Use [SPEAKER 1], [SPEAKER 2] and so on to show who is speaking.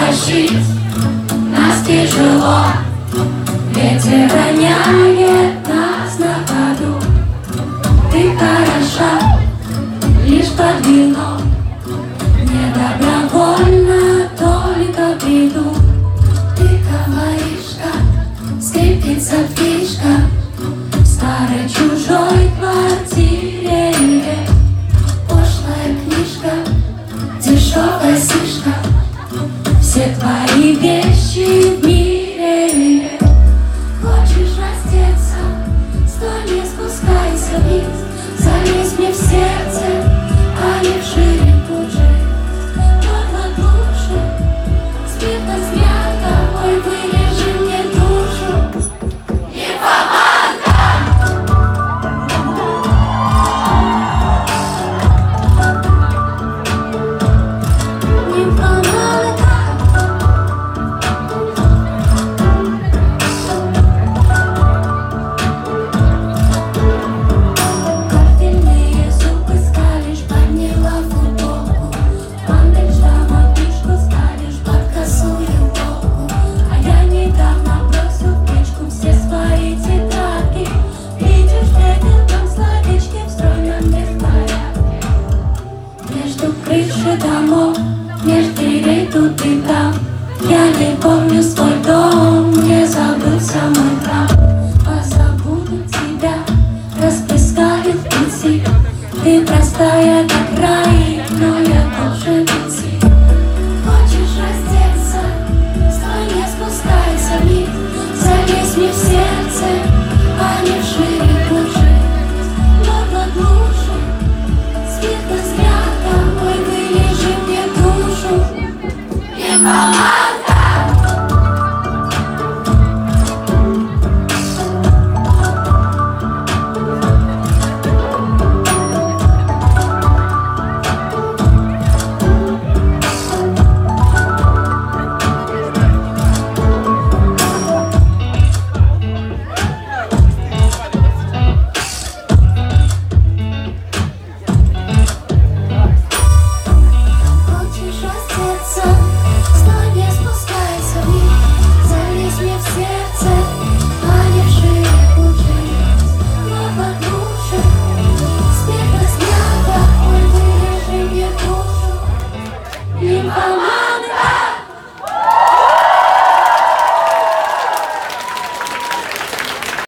[SPEAKER 1] тащить нас тяжело, ветер роняет нас на ходу. Ты хороша лишь под вином, не добровольно, только приду. Ты говоришь, как скрипится фишка в старой чужой квартире. Пошлая книжка, дешевая сишка, все твои вещи в мире. Хочешь раздеться, стой, не спускайся вниз, залезь мне в сердце, а не в шире тут же. Горло глуши, спирта смята, ой, вырежи мне душу. Крыши домов, меж дверей тут и там. Я не помню свой дом, не забылся мой храм. Позабуду тебя, расплескали в пути. Ты простая, как рай, но я должен идти. Хочешь раздеться, стой, не спускайся вниз, залезь мне в сердце, а не в шире души. Горло глуши, спирта смята, ой, вылежи мне душу.